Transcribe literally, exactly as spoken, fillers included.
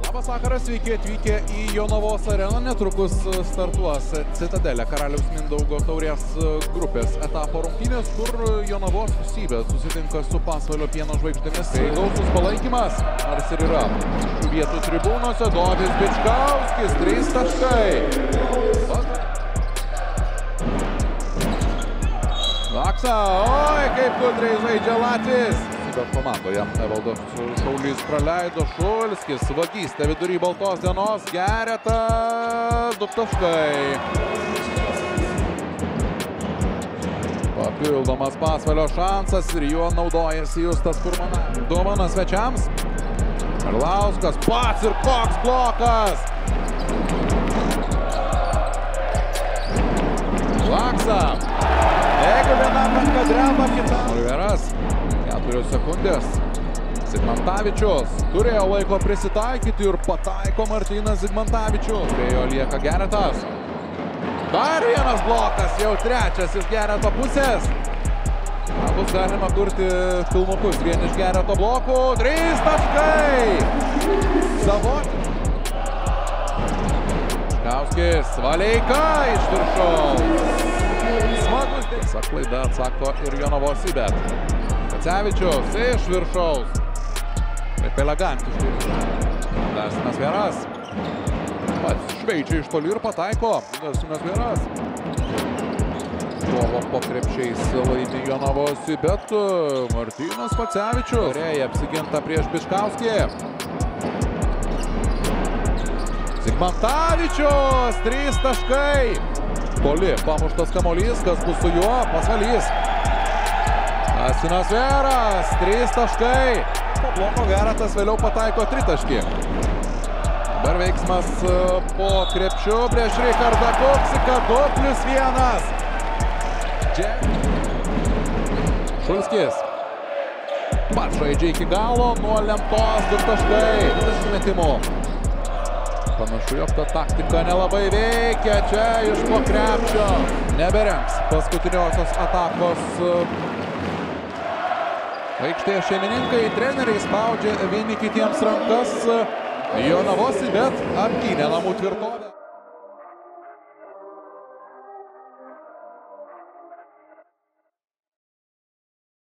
Labas vakaras, sveiki atvykę į Jonavos areną. Netrukus startuos Citadelė Karaliaus Mindaugo taurės grupės etapo rungtynės, kur Jonavos Sybė susitinka su Pasvalio Pieno žvaigždėmis. Tai gausus palaikymas, nors ir yra šių vietų tribūnose. Dovis Bičkauskis, trys taškai. Laksa, oi, kaip gudriai žaidžia Latvis. Bet komandoje Evaldas Šaulys praleido, Šulskis, vagystė vidury baltos dienos, Geretas, du taškai. Papildomas Pasvalio šansas ir juo naudojasi Justas Furmanas. Dovanas svečiams. Arlauskas pats ir koks blokas. Laksa. Jeigu vienam ranka dreba, kitam. Oliveras. Keturios sekundės. Zigmantavičius turėjo laiko prisitaikyti ir pataiko Martynas Zigmantavičius. Prie jo lieka Geretas. Dar vienas blokas, jau trečias iš Gereto pusės. Na, bus galima kurti filmukus. Vien iš Gereto blokų. Trys taškai. Savotiškai. Kauskis, Valeika iš viršaus. Smagus. Tiesa klaida, atsako ir Jonavos Sybė. Kacevičius iš viršaus. Taip elegantiškai. Dasinas Vieras. Pats šveičia iš toli ir pataiko. Dasinas Vieras. Kovo po krepšiais laimi Jonavos Sybė. Martynas Kacevičius. Rėja apsiginta prieš Bičkauskį. Zigmantavičius. Trys taškai. Toli pamuštas kamuolys. Kas bus su juo? Pasvalys. Dasinas Vieras, trys taškai. Po bloko Geretas vėliau pataiko tritaškį. Dabar veiksmas po krepšiu prieš Rikardą Kuksiką, du plius vienas. Šulskis. Pats žaidžia iki galo, nuo lentos du taškai. Metimų. Panašu, jog ta taktika nelabai veikia. Čia iš po krepšio neberengs paskutiniosios atakos. Aikštėje šeimininkai, treneriai spaudžia vieni kitiems rankas. Jonavos Sybė apgynė namų tvirtovę.